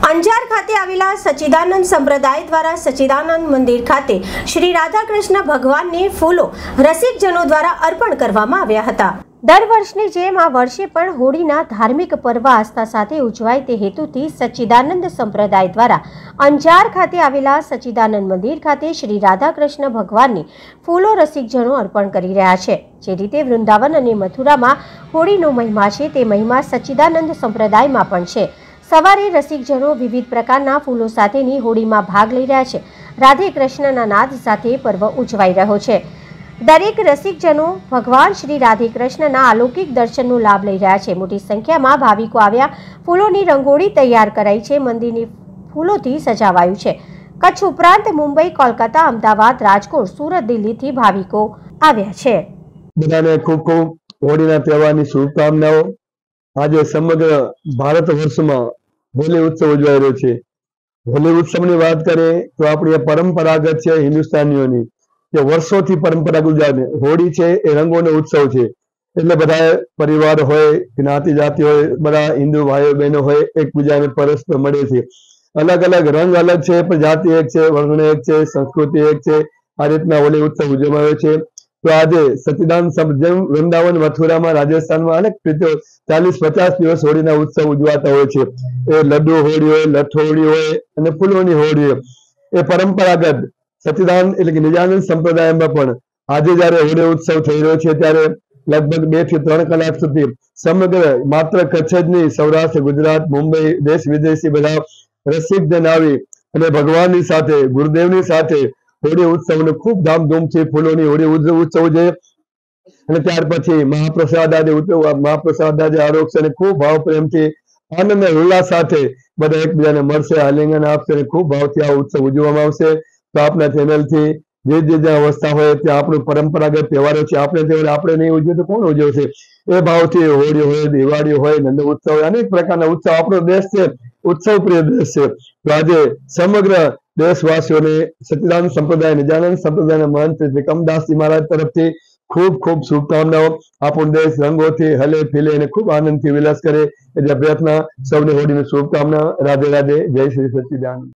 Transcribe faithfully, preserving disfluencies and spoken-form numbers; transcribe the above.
અંજાર ખાતે આવેલા સચ્ચિદાનંદ સંપ્રદાય દ્વારા સચ્ચિદાનંદ મંદિર ખાતે શ્રી રાધાકૃષ્ણ ભગવાનને ફૂલો રસિકજનો દ્વારા અર્પણ કરવામાં આવ્યા હતા। દર વર્ષની જેમ આ વર્ષે પણ હોળીના ધાર્મિક પર્વ આસ્થા સાથે ઉજવાય તે હેતુથી સચ્ચિદાનંદ સંપ્રદાય દ્વારા અંજાર ખાતે આવેલા સચ્ચિદાનંદ મંદિર ખાતે શ્રી રાધાકૃષ્ણ ભગવાનને ફૂલો રસિકજનો અર્પણ કરી રહ્યા છે। જે રીતે વૃંદાવન અને મથુરામાં હોળીનો મહિમા છે તે મહિમા સચ્ચિદાનંદ સંપ્રદાયમાં પણ છે। સવારે રસિકજનો વિવિધ પ્રકારના ફૂલો સાથેની હોળીમાં ભાગ લઈ રહ્યા છે। રાધે કૃષ્ણના નાદ સાથે પર્વ ઉજવાઈ રહ્યો છે। દરેક રસિકજનો ભગવાન શ્રી રાધે કૃષ્ણના અલૌકિક દર્શનનો લાભ લઈ રહ્યા છે। મોટી સંખ્યામાં ભાવિકો આવ્યા ફૂલોની રંગોળી તૈયાર કરાઈ છે। મંદિરની ફૂલોથી સજાવાયું છે। કચ્છ ઉપરાંત મુંબઈ, કોલકાતા, અમદાવાદ, રાજકોટ, સુરત, દિલ્હીથી ભાવિકો આવ્યા છે। બધાને ખૂબ ખૂબ હોળીના તહેવારની શુભકામનાઓ। આજે સમગ્ર ભારત વર્ષમાં હોલી ઉત્સવ ઉજવાઈ રહ્યો છે। હોલી ઉત્સવની વાત કરીએ તો આપણી પરંપરાગત છે હિન્દુસ્તાનીઓની કે વર્ષોથી પરંપરાગત ઉજવાય। હોળી છે એ રંગોનો ઉત્સવ છે, એટલે બધા પરિવાર હોય, જ્ઞાતિ જાતિ હોય, બધા હિન્દુ ભાઈઓ બહેનો હોય, એકબીજાને પરસ્પર મળે છે। અલગ અલગ રંગ અલગ છે પણ જાતિ એક છે, વર્ણ એક છે, સંસ્કૃતિ એક છે। આ રીતના હોલી ઉત્સવ ઉજવાયો છે। તો આજે સચ્ચિદાનંદ જેમ વૃંદાવન, મથુરામાં, રાજસ્થાનમાં અનેક રીતે ચાલીસ પચાસ દિવસ હોળીના ઉત્સવ ઉજવાતા હોય છે। એ લડ્ડુ હોળી હોય, લઠ્ઠો હોળી હોય અને ફૂલોની હોળી હોય, એ પરંપરાગત સચ્ચિદાનંદ એટલે કે નિજાનંદ સંપ્રદાયમાં પણ આજે જયારે હોળી ઉત્સવ થઈ રહ્યો છે ત્યારે લગભગ બે થી ત્રણ કલાક સુધી સમગ્ર માત્ર કચ્છ જ નહીં, સૌરાષ્ટ્ર, ગુજરાત, મુંબઈ, દેશ વિદેશી બધા રસિકજન આવી અને ભગવાનની સાથે, ગુરુદેવની સાથે હોળી ઉત્સવને ખૂબ ધામધૂમથી ફૂલોની હોળી ઉત્સવ છે। અને ત્યાર પછી મહાપ્રસાદ આજે મહાપ્રસાદ આજે આરોગશે અને ખૂબ ભાવ પ્રેમથી આનંદ અને ઉલ્લાસ સાથે બધા એકબીજાને મળશે, આલિંગન આપશે અને ખૂબ ભાવથી આ ઉત્સવ ઉજવવામાં આવશે। તો આપણા ચેનલથી જે જે જ્યાં અવસ્થા હોય ત્યાં આપણું પરંપરાગત તહેવારો છે, આપણે તહેવાર આપણે નહીં ઉજવીએ તો કોણ ઉજવશે? એ ભાવથી હોળી હોય, દિવાળી હોય, નંદ ઉત્સવ હોય, અનેક પ્રકારના ઉત્સવ, આપણો દેશ છે ઉત્સવ પ્રિય દેશ છે। તો આજે સમગ્ર દેશવાસીઓને સચ્ચિદાનંદ સંપ્રદાય, નિજાનંદ સંપ્રદાયના મહંત ત્રિકમદાસજી મહારાજ તરફથી ખૂબ ખૂબ શુભકામનાઓ। આપણો દેશ રંગોથી હલે ફીલે અને ખૂબ આનંદથી વિલાસ કરે એટલે પ્રયત્ન। સૌને હોળીની શુભકામના। રાધે રાધે, જય શ્રી સચ્ચિદાનંદ।